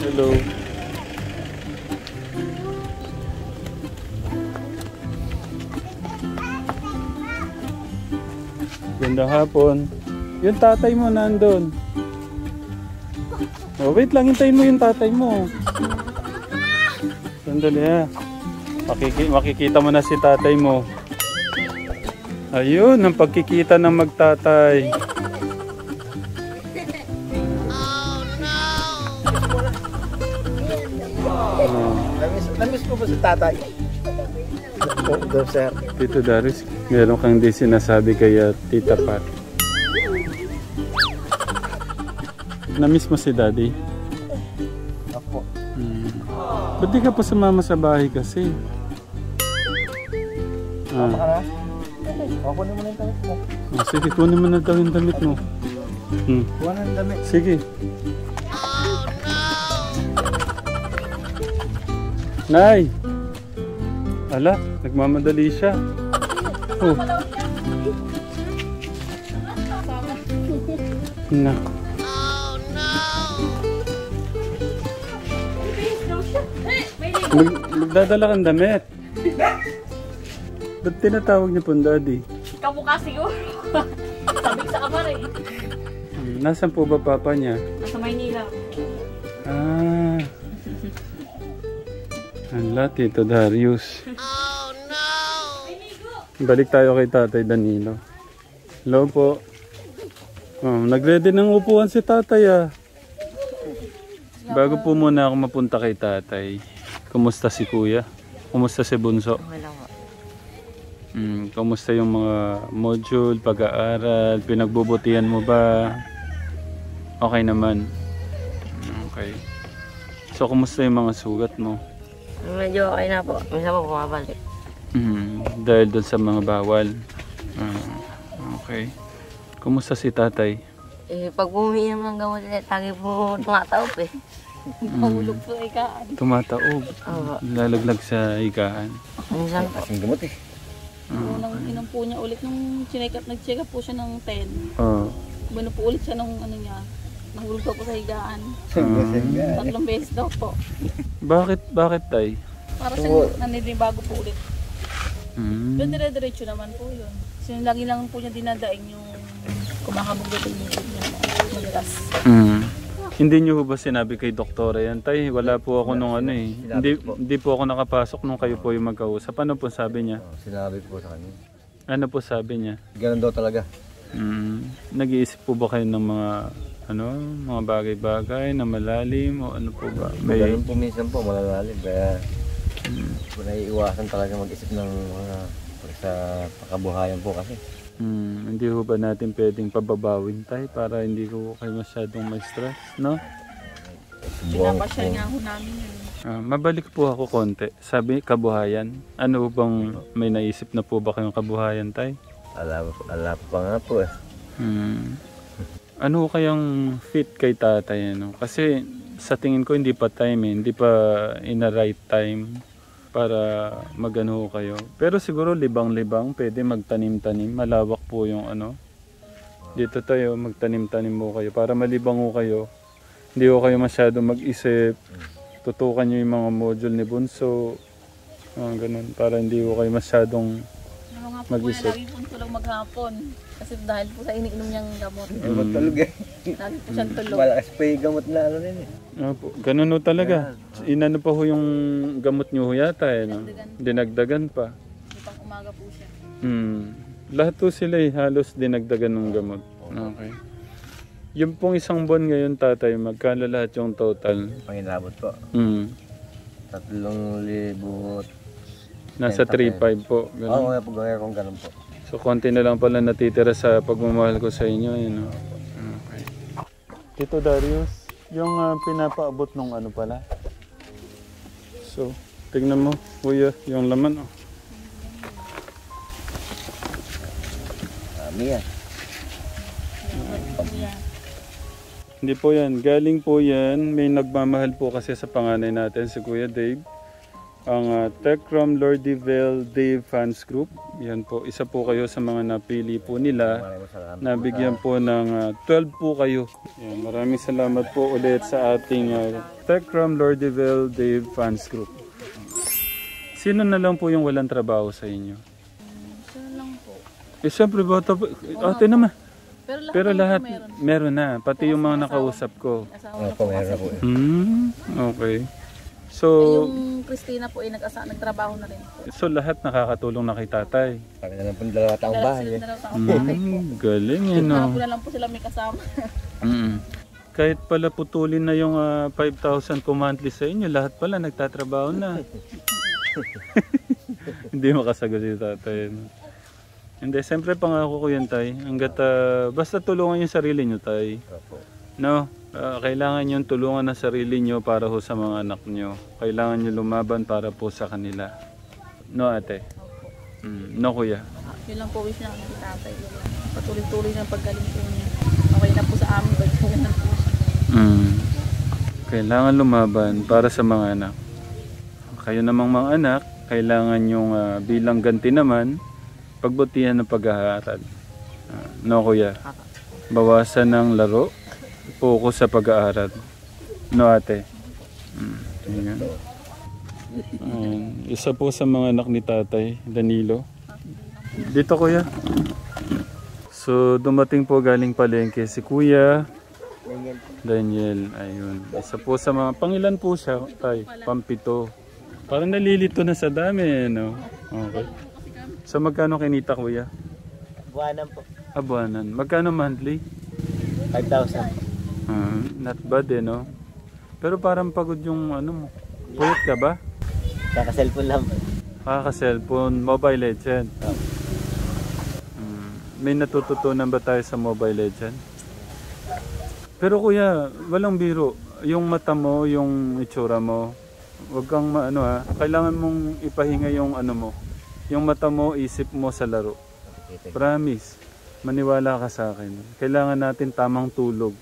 Hello. Gandang hapon. Yung tatay mo nandun. Oh, wait lang, hintayin mo yung tatay mo. Sandali ha. Makikita mo na si tatay mo. Ayun, ang pagkikita ng magtatay. Namiss ko ba si tatay? Sir. Tito Darius, meron kang di sinasabi kay Tita Pat. Namiss mo si Daddy? Ako. Ba't di ka pa sumama sa bahay kasi? Tama ka na? Kunin mo na yung damit mo. Sige, kunin mo na daw yung damit mo. Kuha na yung damit. Sige. Nay! Ala, nagmamadali siya. Oh. Na. Magdadala kang damit. Ba't tinatawag niyo pong daddy? Kamukha siguro. Sabik sa kamar eh. Nasaan po ba papa niya? Nasa Maynila. Ah. Hala, Tito Darius. Oh no! Balik tayo kay Tatay Danilo. Hello po. Oh, nag-ready ng upuan si tatay ah. Bago po muna ako mapunta kay tatay. Kumusta si kuya? Kumusta si bunso? Wala ko. Kumusta yung mga module, pag-aaral, pinagbubutihan mo ba? Okay naman. Okay. So, kumusta yung mga sugat mo? Medyo okay na po. Minsan po bumabalik. Dahil doon sa mga bawal. Okay. Kumusta si tatay? Eh, pag bumiinom ng gamot, lagi po tumataop eh. Mahulog po ikaan. Tumataob. Oo. Lalaglag sa higaan. Minsan po. Kasing gamot eh. Nung inom po niya ulit, nung nag-check up po siya ng 10. Oh. Bano po ulit siya nung ano niya, nahulog daw po sa higaan. Ah. 3 beses daw po. Bakit tay? Para siyang naninibago po ulit. Pero Mm. dire-diretso naman po yun. Kasi lagi lang po niya dinadaing yung kumakabog dito niya. Madalas. Hindi niyo ba sinabi kay doktora yan? Tay, wala po ako nung ano eh. Hindi po ako nakapasok nung kayo po yung magkausap. Ano po sabi niya? Sinabi po sa kanya. Ano po sabi niya? Ganun daw talaga. Nag-iisip po ba kayo ng mga mga bagay-bagay na malalim o ano po ba? Ganun po minsan po malalalim. Kaya naiiwasan talaga mag-isip ng mga sa pakabuhayan po kasi. Hindi ho ba natin pwedeng pababawin tayo para hindi ko kayo masyadong may stress, no? Pinapasyal nga ho namin yun. Mabalik po ako konti. Sabi, kabuhayan. Ano bang may naisip na po ba kayong kabuhayan tayo? Ala pa nga po eh. Ano kayang fit kay tatay? Ano? Kasi sa tingin ko hindi pa time eh. Hindi pa in a right time para magano kayo. Pero siguro libang-libang, pwede magtanim-tanim. Malawak po yung ano. Dito tayo, magtanim-tanim mo kayo. Para malibang ho kayo. Hindi ho kayo masyadong mag-isip. Tutukan nyo yung mga module ni Bunso. Ganun. Para hindi ho kayo masyadong Ano nga po mag-isip. lagi po tulog maghapon. Kasi dahil po sa iniinom niyang gamot. Gamot tulog eh. Lagi po siyang tulog. Malakas pa yung gamot na ano rin eh. Opo, ganun ho talaga. Inano pa ho yung gamot nyo ho yata eh, no? Dinagdagan pa. Di pang umaga po siya. Lahat po sila eh, halos dinagdagan ng gamot. Okay. Yung pong isang buwan ngayon tatay, magkano lahat yung total? Panginabot po. 3,000. Nasa 3,500 po. Oo, Ganun. kaya po gawin kong ganun po. So konti na lang pala natitira sa pagmamahal ko sa inyo. Yun, no? Okay. Tito Darius, yung pinapaabot nung ano pala. So, tignan mo, kuya, yung laman. Oh. Dami yan. Hindi po yan. Galing po yan. May nagmamahal po kasi sa panganay natin, si Kuya Dave. ang Techrom Lordiville Dave Fans Group. Yan po, isa po kayo sa mga napili po nila. Maraming salamat. Nabigyan po ng 12 po kayo. Yan, maraming salamat po ulit sa ating Techrom Lordiville Dave Fans Group. Sino na lang po yung walang trabaho sa inyo? Siya lang po. Siyempre bata po. Ate naman. Pero lahat meron. meron na. Pati yung mga nakausap ko. Asawa na Po, po meron kasi. na po. Okay. Eh, So, yung Christina po ay nagtrabaho na rin po. lahat nakakatulong na kay tatay. Kami na lang po 2 taong bahay. Sila na raw taong bahay po. Galing yun, Hanap no? ko na lang po sila may kasama. Kahit pala putulin na yung 5,000 po monthly sa inyo, lahat pala nagtatrabaho na. Hindi makasagot si tatay. No? Hindi, siyempre pangako ko yan, tay. Hanggat, basta tulungan yung sarili nyo, tay. Opo. No? Kailangan nyo tulungan ang sarili nyo para ho sa mga anak nyo. Kailangan nyo lumaban para po sa kanila. No, ate? No, kuya? Yun lang po wish na kami tatay. Patuloy-tuloy ng paggaling po niya. Okay na po sa amin, bagay na po siya. Kailangan lumaban para sa mga anak. Kayo namang mga anak, kailangan yung bilang ganti naman, pagbutihan ng pag-aaral. No, kuya? Bawasan ng laro, focus sa pag-aaral. No, ate? Ayan. Isa po sa mga anak ni tatay, Danilo. Dito, kuya. So, dumating po galing palengke si kuya Daniel. Ayun. Isa po sa mga, pangilan po siya, tay? Pampito. Parang nalilito na sa dami, no? Okay. So, magkano kinita, kuya? Buwanan po. Abuanan. Magkano monthly? 5,000. Not bad, eh, no? Pero parang pagod yung ano mo. Puyat ka ba? Kaka-cellphone lang. Kaka-cellphone, Mobile Legend. May natututunan ba tayo sa Mobile Legend? Pero kuya, walang biro. Yung mata mo, yung itsura mo, wag kang maano ha. Kailangan mong ipahinga yung ano mo. Yung mata mo, isip mo sa laro. Promise. Maniwala ka sa akin. Kailangan natin tamang tulog.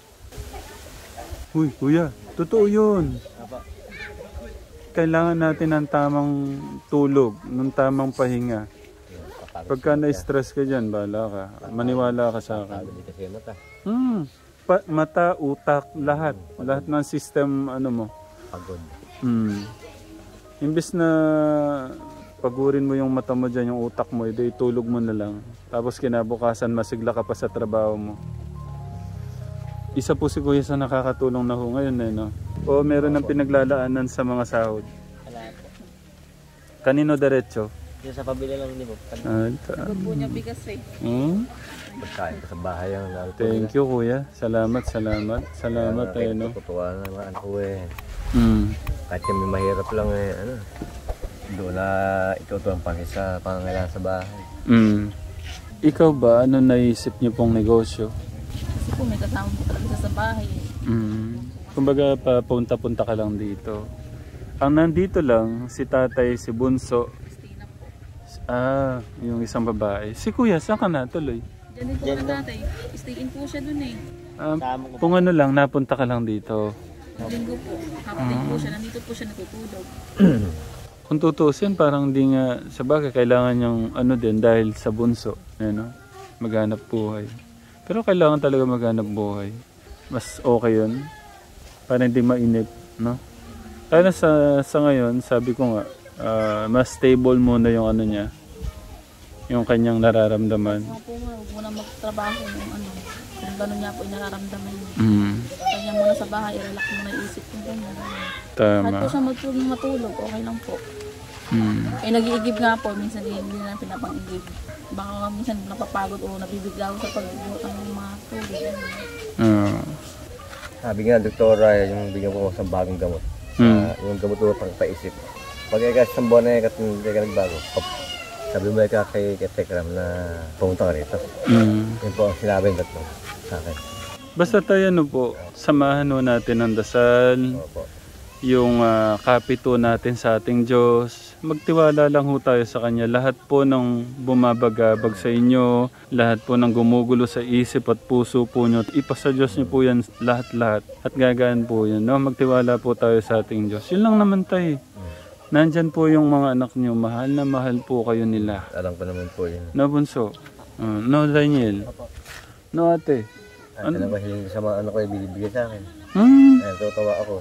Uy, kuya, totoo yun. Kailangan natin ng tamang tulog, ng tamang pahinga. Pagka na-stress ka dyan, bahala ka. Maniwala ka sa akin. Sabi kasi yung mata. Mata, utak, lahat. Lahat ng system, ano mo. Pagod. Imbis na pagurin mo yung mata mo dyan, yung utak mo, edi tulog mo na lang. Tapos kinabukasan, masigla ka pa sa trabaho mo. Isa po si kuya sa nakakatulong na ho ngayon, eh, no? O meron ng pinaglalaanan sa mga sahod. Wala po. Kanino diretso? Yung sa pabili lang hindi po. Sagot po niya bigas eh. Pagkain ko sa bahay ang lalo. Thank you, kuya. Salamat, salamat. Salamat, eh, no? Tutuwa na naman ako eh. Mm. Kahit kami mahirap lang eh, ano. Doon na itutuwang pangit sa pangangailangan sa bahay. Ikaw ba, ano naisip niyo pong negosyo? Kasi po may kasama po talaga siya sa bahay eh. Kumbaga, papunta-punta ka lang dito. Ang nandito lang, si tatay, si Bunso. Christina po. Yung isang babae. Si kuya, saan ka na tuloy? Diyan din po ka tatay. Stay in po siya dun eh. Kung ano lang, napunta ka lang dito. Linggo po. Half-day po siya. Nandito po siya natutulog. Kung tutusin, parang di nga, sa bagay, kailangan niyang ano din, dahil sa Bunso, maghanap buhay. Pero kailangan talaga maghanap buhay. Mas okay yun. Para hindi mainip, no? Kaya sa ngayon, sabi ko nga, mas stable muna yung ano niya. Yung kanyang nararamdaman. Mga po huwag muna magtrabaho yung ano. Kung gano'n niya po yung nararamdaman niya. Kanya muna sa bahay, relax muna yung isip ko ganyan. Kahit po Tama. siya matulog, okay lang po. Eh nag-iigib nga po, minsan hindi na pinapang-igib. Baka minsan napapagod o nabibigla ako sa pagbubuhat ng mga tulog. Sabi nga, doktora, yung bigyan ko sa bagong gamot. Yung gamot ko pang paisip. Pag ikaw isang buwan na ikaw hindi ka nagbago, sabi mo ikaw kay Tekram na pumunta ka rito. Yun po ang sinabi ng tatlo sa akin. Basta tayo ano po, samahan ho natin ang dasal, Opo. yung kapito natin sa ating Diyos. Magtiwala lang ho tayo sa Kanya. Lahat po ng bumabagabag sa inyo, lahat po ng gumugulo sa isip at puso po nyo, ipasa Diyos nyo po yan lahat-lahat. At gagaan po yan. No? Magtiwala po tayo sa ating Diyos. Yun lang naman tayo. Nandyan po yung mga anak niyo. Mahal na mahal po kayo nila. Alam ko naman po yun. No, bunso? No, Daniel? No, ate? Ano ba hiling sa mga ano ko yung binibigay sa akin? Ayun, tutawa ako.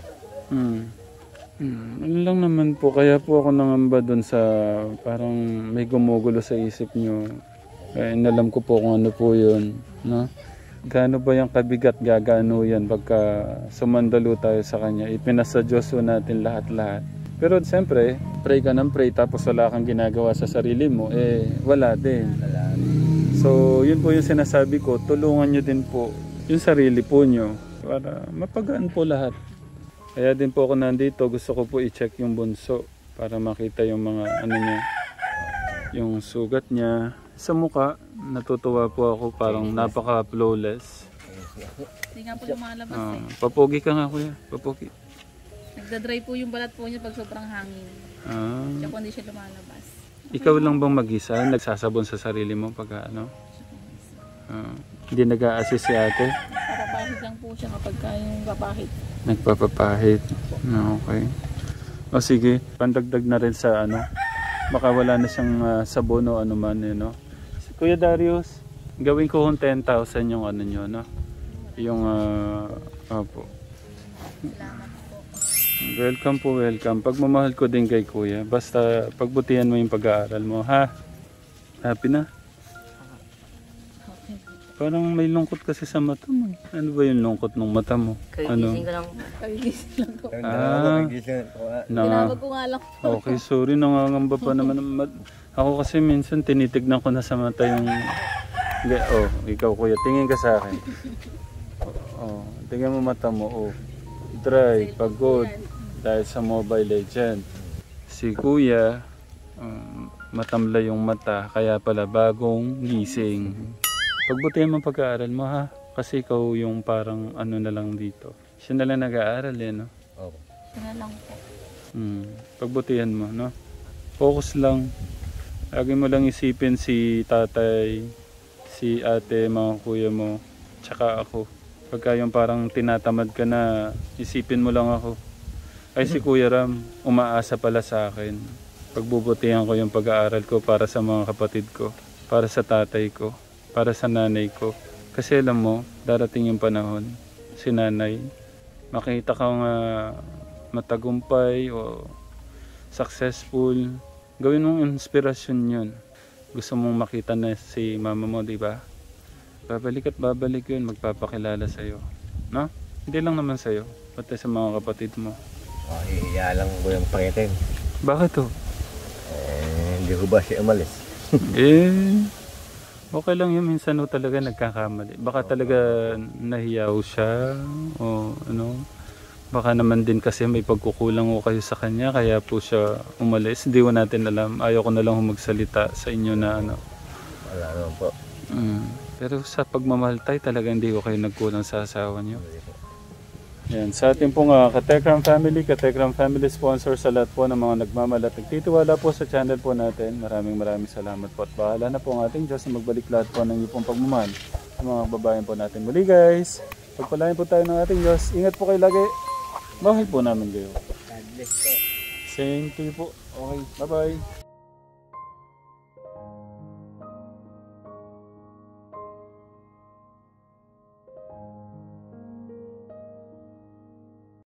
Ano lang naman po, kaya po ako nangamba doon sa parang may gumugulo sa isip nyo. Kaya inalam ko po kung ano po yun. No? Gaano ba yung kabigat gagano yan pagka sumandalo tayo sa Kanya? Ipinasa Diyos po natin lahat-lahat. Pero siyempre, pray ka ng pray tapos wala kang ginagawa sa sarili mo, wala din. So, yun po yung sinasabi ko, tulungan nyo din po yung sarili po nyo para mapagaan po lahat. Kaya din po ako nandito, gusto ko po i-check yung bunso para makita yung mga ano niya, yung sugat niya. Sa mukha, natutuwa po ako, parang napaka-flawless. Hindi nga po lumalabas Papogi ka nga kuya, papogi. Nagdadry po yung balat po niya pag sobrang hangin. Kaya po hindi siya lumalabas. Ikaw lang bang mag-isa? Nagsasabon sa sarili mo pag ano? Hindi nag-a-assist si ate? Papapahid lang po siya kapag yung papahid. Nagpapapahid. Okay. O sige, pandagdag na rin sa ano. Baka wala na siyang sabon o ano man. No? Kuya Darius, gawin ko 10,000 yung ano nyo. No? Yung, opo. Salamat po. Welcome po, welcome. Pagmamahal ko din kay kuya. Basta pagbutihan mo yung pag-aaral mo, ha? Happy na? Okay. Parang may lungkot kasi sa mata mo. Ano ba yung lungkot ng mata mo? Kagising ko lang. Kagigising lang po. Tinawag ko nga lang. Okay, sorry. Nangangamba pa naman. Ako kasi minsan tinitignan ko na sa mata yung... ikaw kuya. Tingin ka sa akin. Tingnan mo mata mo. Dry, pagod. Dahil sa Mobile Legend. Si kuya, matamlay yung mata. Kaya pala bagong gising. Pagbutihan mo pag-aaral mo ha. Kasi ikaw yung parang ano na lang dito. Siya na lang nag-aaral no? Oo. Siya na lang po. Pagbutihan mo, no? Focus lang. Lagi mo lang isipin si tatay, si ate, mga kuya mo, tsaka ako. Pagka yung parang tinatamad ka na, isipin mo lang ako. Ay si Kuya Ram, umaasa pala sa akin. Pagbubutihan ko yung pag-aaral ko para sa mga kapatid ko, para sa tatay ko, para sa nanay ko. Kasi alam mo, darating yung panahon, si nanay, makita kang matagumpay o successful, gawin mong inspirasyon yun. Gusto mong makita na si mama mo, di ba? Babalik at babalik yun, magpapakilala sa'yo. No? Hindi lang naman sa'yo, pati sa mga kapatid mo. Iya lang ko yung pangitin. Bakit to? Hindi ko ba siya umalis? Okay lang yun. Minsan talaga nagkakamali. Baka talaga nahiyaw siya o ano. Baka naman din kasi may pagkukulang ko kayo sa kanya kaya po siya umalis. Hindi ko natin alam. Ayaw ko na lang magsalita sa inyo na ano. Wala naman po. Pero sa pagmamahal tayo talaga hindi ko kayo nagkulang sa asawa niyo. Yan, sa ating pong Katekram family sponsor sa lahat po ng mga nagmamahal at nagtitiwala po sa channel po natin. Maraming salamat po at bahala na po ang ating Diyos na magbalik lahat po ng iyong pagmamahal sa mga babayan po natin. Muli guys, pagpalain po tayo ng ating Diyos. Ingat po kayo lagi. Mahal po namin kayo. God bless po. Same to you po. Okay, bye-bye.